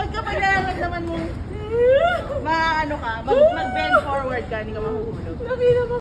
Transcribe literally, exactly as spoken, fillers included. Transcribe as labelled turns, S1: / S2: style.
S1: kapag nararamdaman mo, ma ano ka, mag, mag-bend forward ka, hindi ka mahuhulog.